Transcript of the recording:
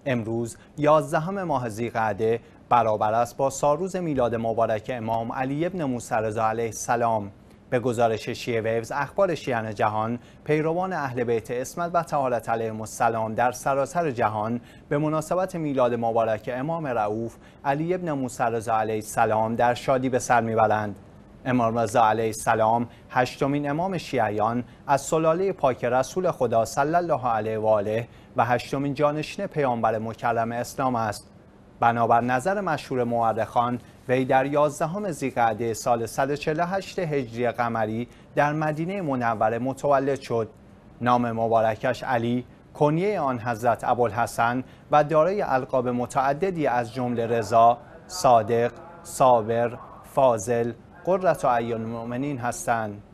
امروز 11 ماه ذی‌قعده برابر است با سالروز میلاد مبارک امام علی ابن موسی رضا علیه السلام. به گزارش شیعه ویوز اخبار شیعیان جهان، پیروان اهل بیت عصمت و طهارت علیهم السلام در سراسر جهان به مناسبت میلاد مبارک امام رؤوف علی ابن موسی رضا علیه السلام در شادی به سر میبرند. امام رضا علیه السلام هشتمین امام شیعیان از سلاله پاک رسول خدا صلی الله علیه و آله و هشتمین جانشین پیامبر مکرم اسلام است. بنابر نظر مشهور مورخان، وی در 11 ذی‌قعده سال 148 هجری قمری در مدینه منوره متولد شد. نام مبارکش علی، کنیه آن حضرت ابوالحسن و دارای القاب متعددی از جمله رضا، صادق، صابر، فاضل، قرة اعین المؤمنین هستند.